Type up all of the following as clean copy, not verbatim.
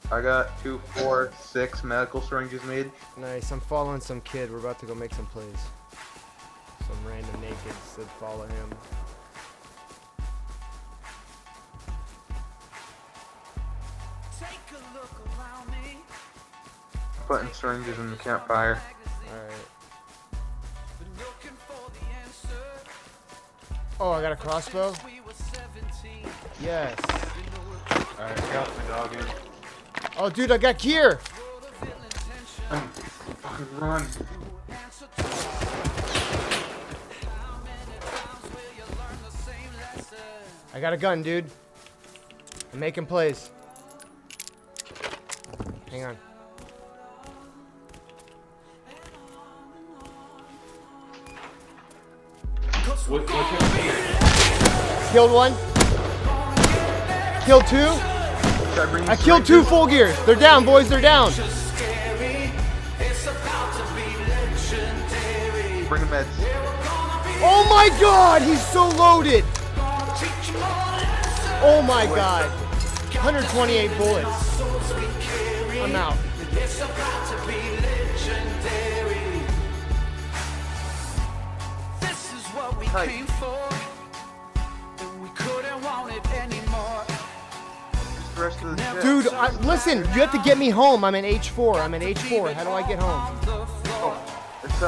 I got 2, 4, 6 medical syringes made. Nice. I'm following some kid. We're about to go make some plays. Some random nakeds that follow him. Putting syringes in the campfire. Alright. Oh, I got a crossbow? Yes. Alright, got my dog in. Oh, dude, I got gear! Fucking run. I got a gun, dude. I'm making plays. Hang on. Killed one. Killed two. I killed 2 full gears. They're down, boys. They're down. Bring meds. Oh my god, he's so loaded. Oh my god. 128 bullets. I'm out. Tight. The rest of the shit. Dude, listen, you have to get me home. I'm in H4. I'm in H4. How do I get home? Oh, it's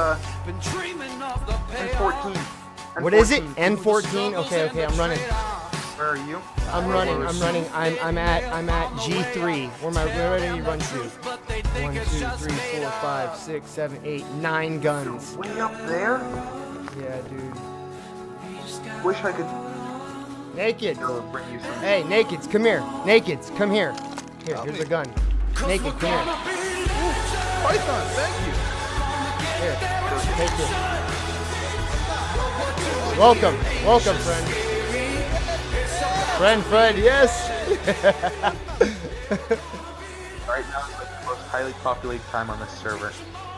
N14. What is it? N14? Okay, okay, I'm running. Where are you? I'm running. I'm at G3. Where do you run to? 1, 2, 3, 4, 5, 6, 7, 8, 9 guns. Way up there? Yeah, dude. Wish I could Naked. bring you some. Hey, nakeds, come here. Nakeds, come here. Here, here's a gun. Naked, come here. Python, thank you. Here, take this. Welcome, welcome, friend. Friend, yes. Right now, it's like the most highly populated time on this server.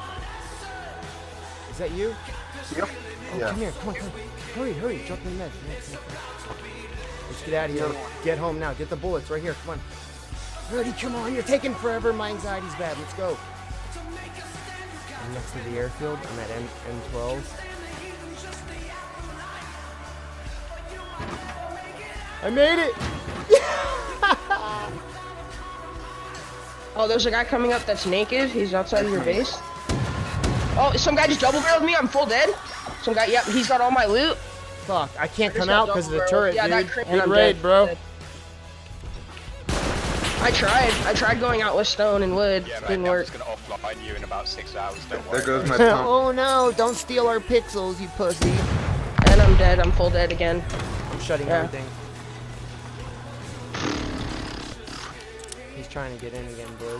Is that you? Yep. Oh, Yeah. come here, come on. Hurry, drop in the meds. Let's get out of here. Get home now. Get the bullets right here. Come on. Rudy, come on. You're taking forever. My anxiety's bad. Let's go. I'm next to the airfield. I'm at N12. I made it. Oh, there's a guy coming up that's naked. He's outside of your base. Oh, some guy just double barreled me. I'm full dead. Some guy, yep, he's got all my loot. Fuck, I can't come got out because of the double turret, barrel. Yeah, dude. that Good I'm raid, dead. bro. Dead. I tried going out with stone and wood. Yeah, Didn't man, I'm work. just gonna offline you in about 6 hours, don't There worry. goes my pump. Oh no, don't steal our pixels, you pussy. And I'm dead. I'm full dead again. I'm shutting Yeah. everything. He's trying to get in again, boys.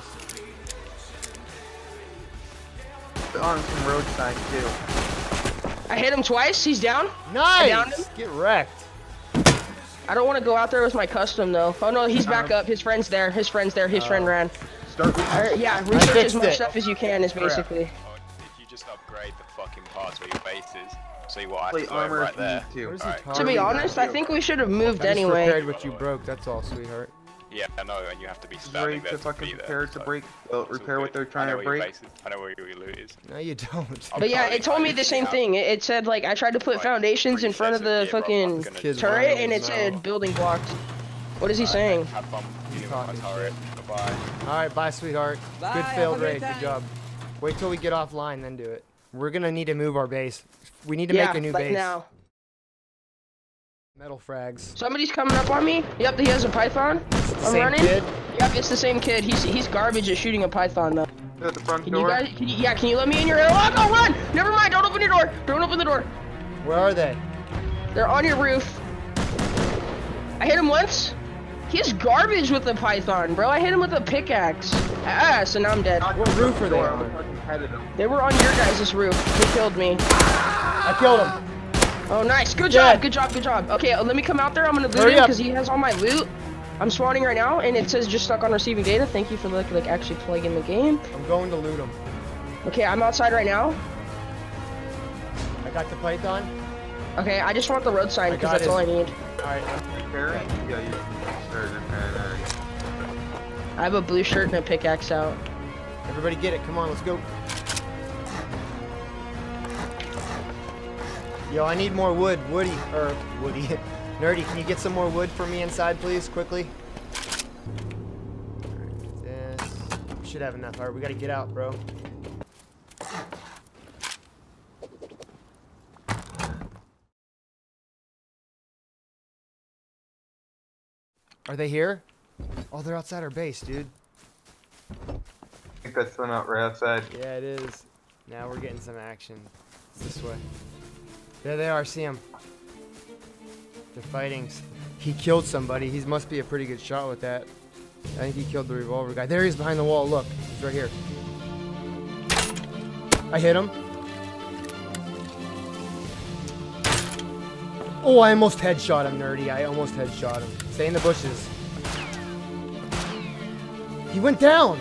On some road sign too. I hit him twice. He's down. Nice! downed him. Get wrecked. I don't want to go out there with my custom though. Oh no, he's back up. His friend's there. His friend ran. Start with Yeah, research as fixed much it. stuff as you can is basically. If you just upgrade the fucking parts where your base is, see what I plate have to armor right if you there. need to. Where's he Alright. talking To be about? honest, I think we should have moved I just anyway. repaired what you broke, that's all, sweetheart. Yeah, I know, and you have to be Ready standing there to to fucking be there. prepare to so break, it's all repair what good. they're trying I know to where your break. base is. I know where your loot is. No, you don't. But yeah, it told me the same thing. It said like I tried to put foundations in front of the fucking Kid's turret, running and it his said mouth. building blocked. What is he saying? Have fun dealing with my talking turret. Goodbye. Alright, bye, sweetheart. Bye, Good have failed a great raid, good time. job. Wait till we get offline, then do it. We're gonna need to move our base. We need to Yeah, make a new like base. now. Metal frags. Somebody's coming up on me. Yep, he has a python. I'm Same running. kid? Yep, it's the same kid. He's garbage at shooting a python though. At the front Can you door. guys? Can you let me in your area? Oh no, run! Never mind. Don't open your door. Don't open the door. Where are they? They're on your roof. I hit him once. He's garbage with the python, bro. I hit him with a pickaxe. So now I'm dead. What roof are they Door, on? I'm fucking headed them. They were on your guys' roof. He killed me. I killed him. Oh, nice. Good Yeah. job. Good job. Good job. Okay, let me come out there. I'm gonna loot Hurry him up. because he has all my loot. I'm spawning right now, and it says just stuck on receiving data. Thank you for like actually plugging the game. I'm going to loot him. Okay, I'm outside right now. I got the python. Okay, I just want the road sign I because got that's all I need. Alright, Repairing? Yeah, you started repairing already. I have a blue shirt and a pickaxe out. Everybody get it. Come on, let's go. Yo, I need more wood. Woody. Nerdy, can you get some more wood for me inside, please, quickly? Alright, this. We should have enough. Alright, we gotta get out, bro. Are they here? Oh, they're outside our base, dude. I think that's one out right outside. Yeah, it is. Now we're getting some action. It's this way. There they are, see them. They're fighting. He killed somebody. He must be a pretty good shot with that. I think he killed the revolver guy. There he is behind the wall, look. He's right here. I hit him. Oh, I almost headshot him, Nerdy. I almost headshot him. Stay in the bushes. He went down!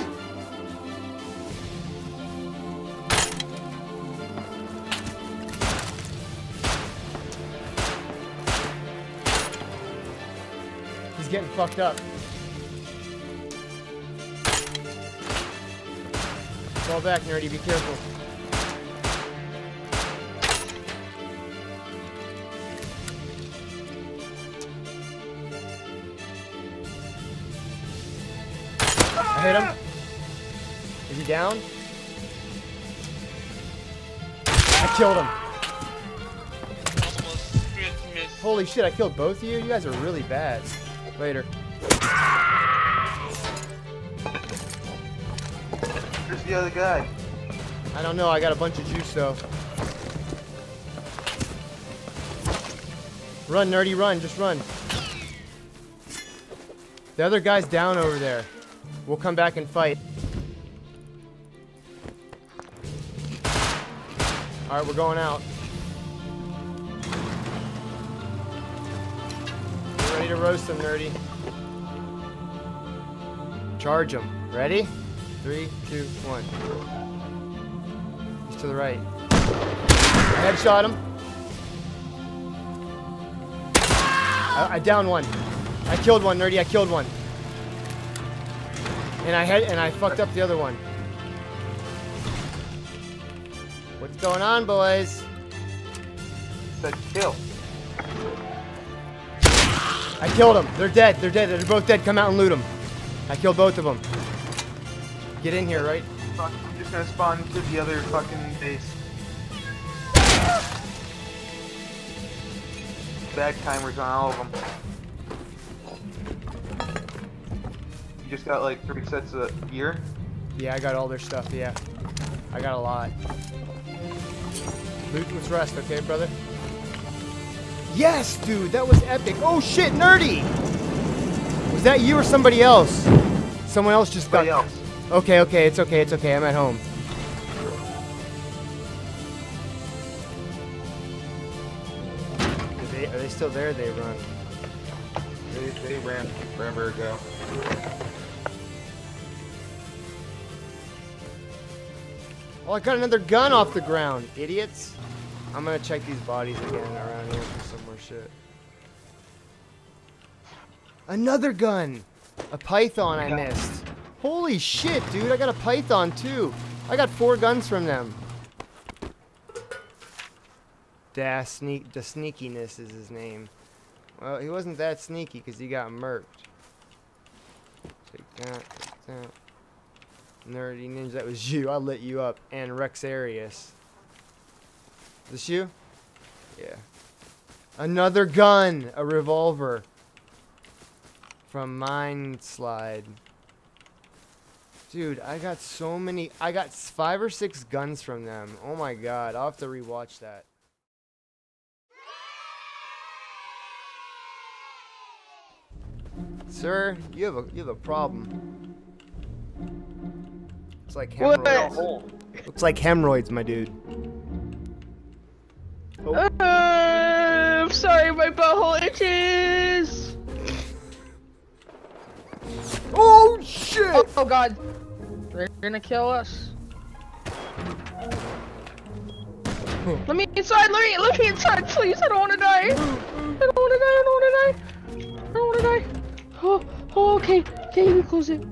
He's getting fucked up. Fall back, Nerdy. Be careful. I hit him. Is he down? I killed him. Holy shit, I killed both of you? You guys are really bad. Later. Where's the other guy? I don't know, I got a bunch of juice though. Run, Nerdy, run, just run. The other guy's down over there. We'll come back and fight. Alright, we're going out. We're ready to roast them, Nerdy. Charge them. Ready? 3, 2, 1. He's to the right. I headshot him. I downed one. I killed one, Nerdy. I killed one. And I fucked up the other one. What's going on, boys? Said kill. I killed them. They're dead. They're dead. They're both dead. Come out and loot them. I killed both of them. Get in here, right? Fuck, I'm just gonna spawn to the other fucking base. Bag timers on all of them. You just got like 3 sets of gear? Yeah, I got all their stuff, yeah. I got a lot. Loot, let's rest, okay, brother? Yes, dude, that was epic. Oh shit, Nerdy! Was that you or somebody else? Someone else just got... Somebody else. Okay, okay, it's okay, it's okay. I'm at home. Are they still there? They run. They ran forever ago. Oh, I got another gun off the ground, idiots. I'm gonna check these bodies again around here for some more shit. Another gun! A python I missed. Holy shit, dude, I got a python too. I got 4 guns from them. The Sneakiness is his name. Well, he wasn't that sneaky because he got murked. Take that, take that. Nerdy Ninja, that was you. I lit you up. And Rexarius. Is this you? Yeah. Another gun! A revolver. From Mindslide. Dude, I got so many. I got 5 or 6 guns from them. Oh my god, I'll have to rewatch that. Sir, you have a problem. It's like hemorrhoids. Looks like hemorrhoids, my dude. Oh. I'm sorry, my butthole itches. Oh shit! Oh god, they're gonna kill us. Let me inside. Let me inside, please. I don't want to die. I don't want to die. I don't want to die. I don't want to die. Oh, okay. Can't even close it.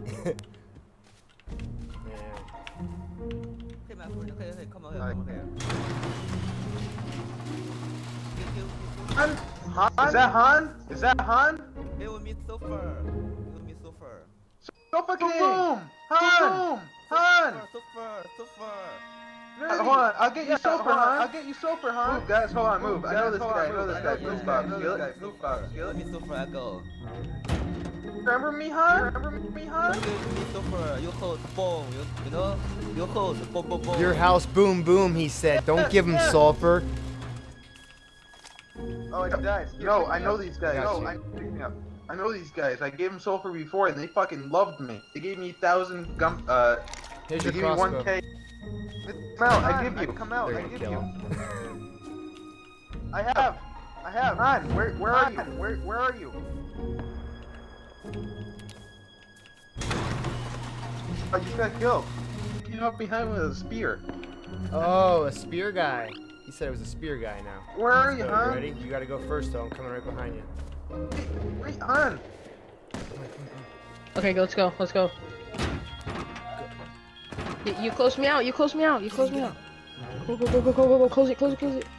Han? Han? Is that Han? Is that Han? It will meet so far. It will meet so far. Sofa King! Han! Han! So far, so far. Hold on, I'll get you Sofa, Han. I'll get you Sofa, Han. Move, guys, hold on, move. I know this guy, I know this guy. Blue box, feel it? Blue box, feel Let it? me so far, I go. Remember me, Han? Remember me, Han? Let me so far. You hold boom. You know? You hold boom, boom, boom. Your house, boom, boom, he said. Don't give him sulfur. Oh, he died. No, I know these guys. Got No, you. I know these guys. I gave them sulfur before, and they fucking loved me. They gave me 1,000 gum. Here's They your gave me crossbow. 1K. Come out, I give you. Come out, They're I gonna give kill you. him. I have. Han, where are you? Where are you? I just got killed. He came up behind with a spear. Oh, a spear guy. He said it was a spear guy now. Where are you, So, Han? ready? You gotta go first, though. I'm coming right behind you. Wait, Han. Okay, let's go. Let's go. You close me out. You close me out. You close me out. Go, go, go, go, go, go, go. Close it, close it, close it.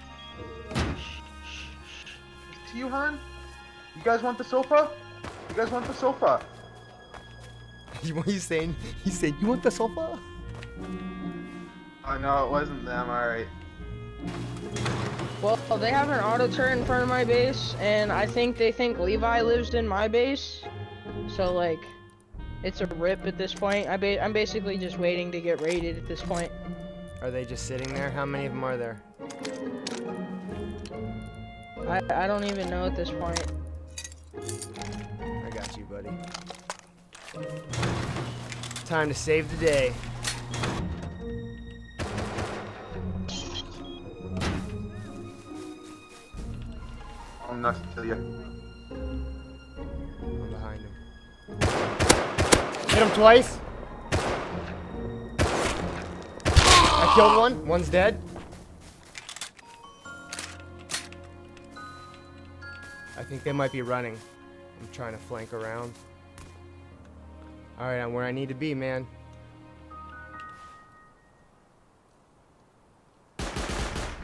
To you, Han? You guys want the sofa? You guys want the sofa? What are you saying? He said, you want the sofa? Oh, no, it wasn't them. Alright. Well, they have an auto turret in front of my base, and I think they think Levi lives in my base. So, like, it's a rip at this point. I'm basically just waiting to get raided at this point. Are they just sitting there? How many of them are there? I don't even know at this point. I got you, buddy. Time to save the day. I'm not to kill you. I'm behind him. Hit him twice. I killed one. One's dead. I think they might be running. I'm trying to flank around. Alright, I'm where I need to be, man.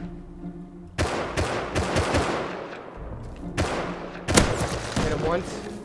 Hit him once.